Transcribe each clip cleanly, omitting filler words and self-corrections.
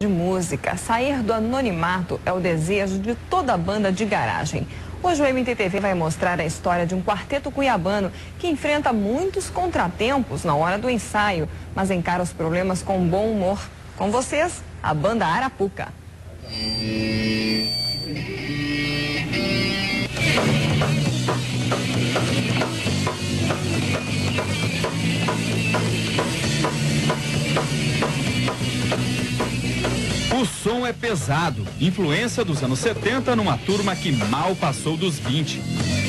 de música. Sair do anonimato é o desejo de toda a banda de garagem. Hoje o MTTV vai mostrar a história de um quarteto cuiabano que enfrenta muitos contratempos na hora do ensaio, mas encara os problemas com bom humor. Com vocês, a banda Arapuca. O som é pesado, influência dos anos 70 numa turma que mal passou dos 20.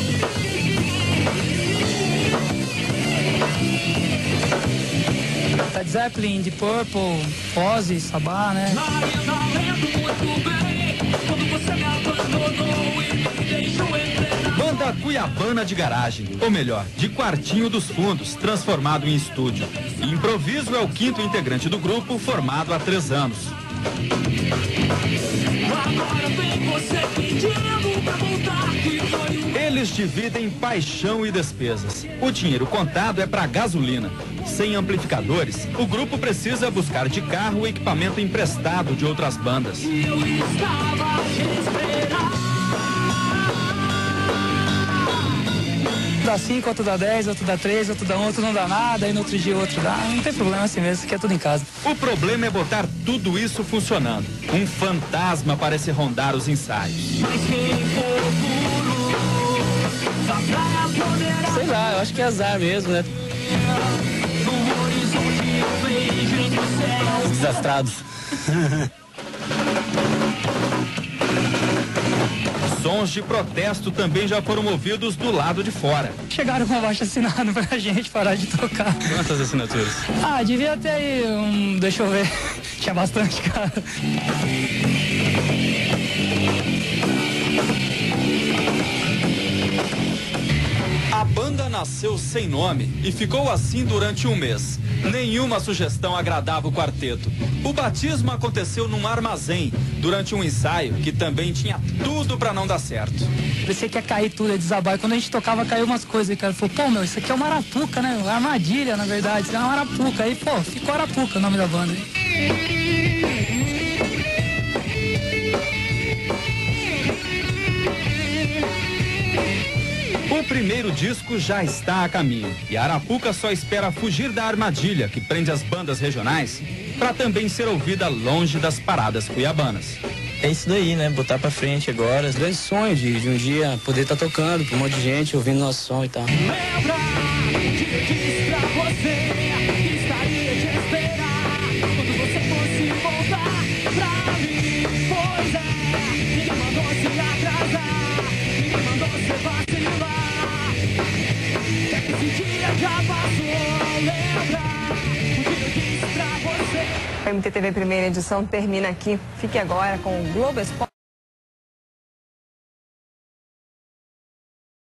Led Zeppelin, Deep Purple, Ozzy, Sabá, né? Banda Cuiabana de garagem, ou melhor, de quartinho dos fundos, transformado em estúdio. Improviso é o quinto integrante do grupo, formado há 3 anos. Eles dividem paixão e despesas. O dinheiro contado é para gasolina. Sem amplificadores, o grupo precisa buscar de carro equipamento emprestado de outras bandas. Dá 5, outro dá 10, outro dá 3, outro dá 1, outro não dá nada, aí no outro dia outro dá. Não tem problema assim mesmo, que é tudo em casa. O problema é botar tudo isso funcionando. Um fantasma parece rondar os ensaios. Sei lá, eu acho que é azar mesmo, né? Desastrados. Sons de protesto também já foram ouvidos do lado de fora. Chegaram com abaixo assinado pra gente parar de tocar. Quantas assinaturas? Ah, devia ter aí deixa eu ver. Tinha bastante, cara. A banda nasceu sem nome e ficou assim durante 1 mês. Nenhuma sugestão agradava o quarteto. O batismo aconteceu num armazém, durante um ensaio que também tinha tudo pra não dar certo. Pensei que ia cair tudo, ia desabar. E quando a gente tocava, caiu umas coisas. E o cara falou, pô, meu, isso aqui é uma arapuca, né? Uma armadilha, na verdade. Isso é uma arapuca. Aí, pô, ficou Arapuca o nome da banda. O primeiro disco já está a caminho e a Arapuca só espera fugir da armadilha que prende as bandas regionais para também ser ouvida longe das paradas cuiabanas. É isso daí, né? Botar pra frente agora. Grande sonho de um dia poder estar tocando pra um monte de gente, ouvindo nosso som e tal. Lembra que eu disse pra você que estaria te esperar quando você fosse voltar pra mim. Pois é, ninguém mandou se atrasar, ninguém mandou se vacilar. Esse dia já passou, lembra o que eu disse pra você. O MTTV Primeira Edição termina aqui. Fique agora com o Globo Esporte.